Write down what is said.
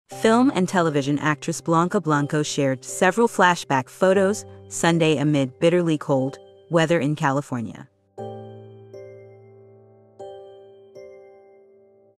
Film and television actress Blanca Blanco shared several flashback photos Sunday amid bitterly cold weather in California.